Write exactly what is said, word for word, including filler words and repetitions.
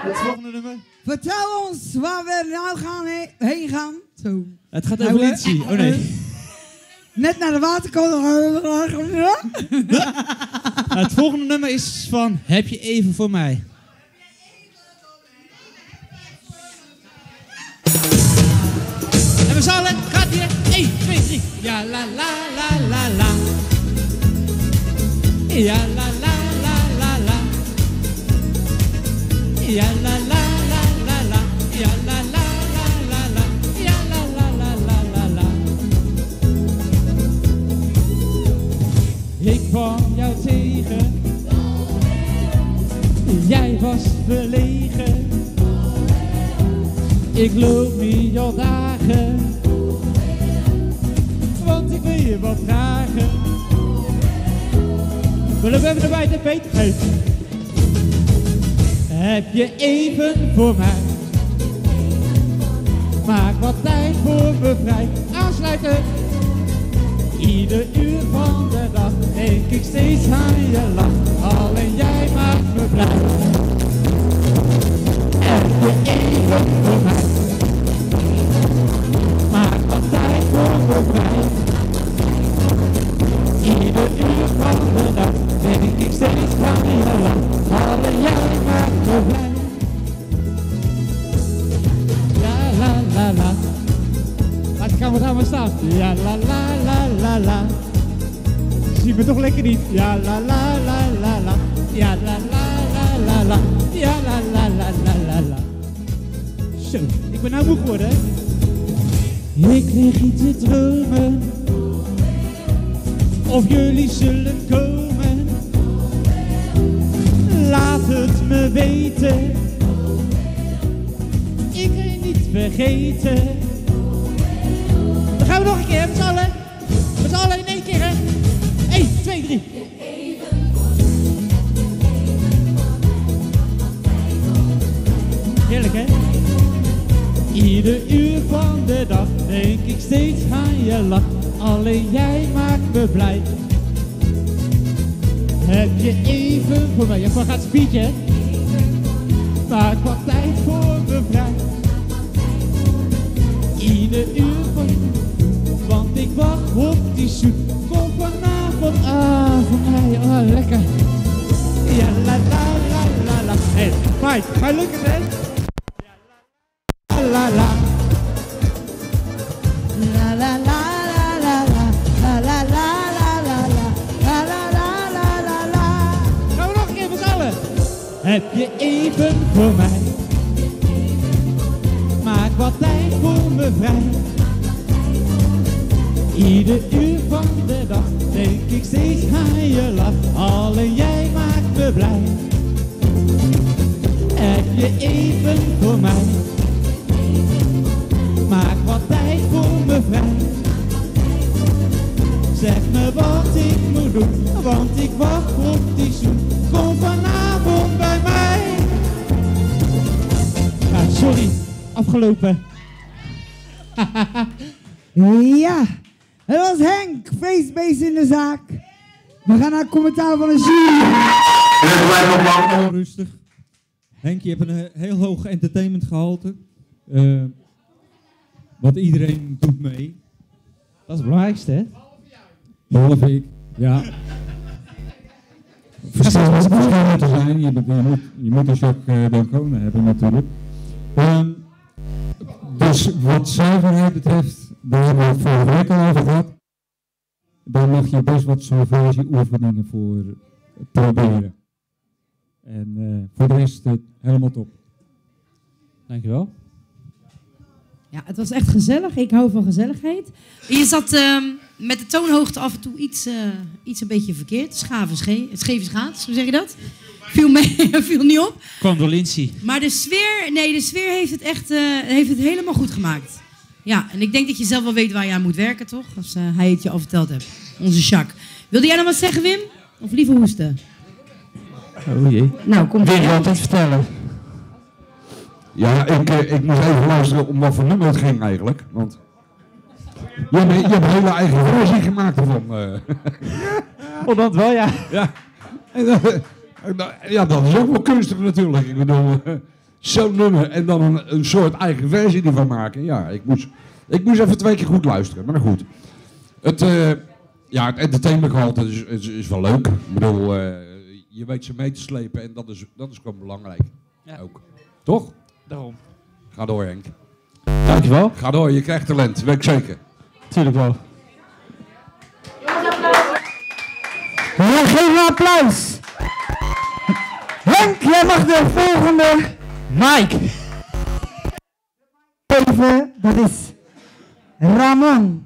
Het volgende nummer. Vertel ons waar we nou gaan he heen gaan. Zo. Het gaat over Lindsay. Oh nee. Net naar de waterkoning. Het volgende nummer is van Heb je even voor mij. En we zullen, gaat hier. één, twee, drie. Ja la la la la la. Ja la la la la la. Ja la la la la la. Ja la la la la la. Ja la la la la la la. Ik kwam jou tegen. Jij was verlegen. Ik loop niet al dagen. Want ik wil je wat vragen. We lopen even erbij, de Peter. Hey. Heb je even voor mij? Maak wat tijd voor me vrij. Aansluiten. Ieder uur van de dag denk ik steeds aan je lach. Alleen jij maakt me blij. Heb je even voor mij? Maak wat tijd voor me vrij. Ieder uur van de dag denk ik steeds aan je lach. Alleen jij maakt me blij. La la la la. Laat de camera maar staan. Ja la la la la la. Zie me toch lekker niet. Ja la la la la la. Ja la la la la la. Ja la la la la la la. Zo, ik ben nou moe geworden, hè? Ik lig iets te dromen. Of jullie zullen komen. Laat het me weten. Ik ga je niet vergeten. Dan gaan we nog een keer, met z'n allen. Met z'n allen in één keer, hè. één, twee, drie. Heerlijk, hè? Ieder uur van de dag denk ik steeds aan je lach. Alleen jij maakt me blij. Heb je even voor mij? Ja, voor gaat speedje, hè? Maak wat tijd voor me vrij. Ieder uur van je, want ik wacht op die zoet. Kom vanavond aan voor mij, oh lekker. Ja la la la la la. Hé, hey, Mike, ga je lukken, hè? Ja la la la. La la la la la la. La la la la la la. La la la la la la. Gaan we nog een keer met z'n allen. Heb je even voor mij? Maak wat tijd voor me vrij. Ieder uur van de dag denk ik steeds aan je lach. Alleen jij maakt me blij. Heb je even voor mij? Maak wat tijd voor me vrij. Zeg me wat ik moet doen, want ik wacht op die zoen. Kom vanavond bij mij. Ja, sorry, afgelopen. Ja, het was Henk, Facebase in de zaak. We gaan naar het commentaar van de jury. Rustig. Henk, je hebt een heel hoog entertainment gehalte. Uh, wat iedereen doet mee. Dat is het belangrijkste, hè? Behalve ik. Ja. Verschillend te zijn. Je, bent, je, moet, je moet een Jacques D'Ancona hebben natuurlijk. Um, dus wat zuiverheid betreft, daar hebben we het vorige week al over gehad. Daar mag je best wat solfège oefeningen voor proberen. En uh, voor de rest uh, helemaal top. Dankjewel. Ja, het was echt gezellig. Ik hou van gezelligheid. Je zat uh, met de toonhoogte af en toe iets, uh, iets een beetje verkeerd. Schaven schee, scheef schaats, hoe zeg je dat? Viel, mee, viel niet op. Kwam door Lindsay. Maar de sfeer, nee, de sfeer heeft het echt uh, heeft het helemaal goed gemaakt. Ja, en ik denk dat je zelf wel weet waar je aan moet werken, toch? Als uh, hij het je al verteld heeft. Onze Jacques. Wilde jij nog wat zeggen, Wim? Of liever hoesten? Oh jee. Nou, kom Wil je wat eens vertellen? Ja, ik, ik moest even luisteren om wat voor nummer het ging eigenlijk. Want je hebt, je hebt een hele eigen versie gemaakt ervan. Uh. Oh, dat wel, ja. Ja. Ja, dat is ook wel kunstig natuurlijk. Ik bedoel, uh, zo'n nummer en dan een, een soort eigen versie ervan maken. Ja, ik moest, ik moest even twee keer goed luisteren, maar goed. Het, uh, ja, het entertainmentgehalte is, is, is wel leuk. Ik bedoel, uh, je weet ze mee te slepen en dat is, dat is gewoon belangrijk. Ja. Ook. Toch? Daarom. Ga door, Henk. Dankjewel. Ga door, je krijgt talent, weet ik zeker. Tuurlijk wel. Ja, geef een applaus. Henk, jij mag de volgende Mike. geven. Dat is Ramon.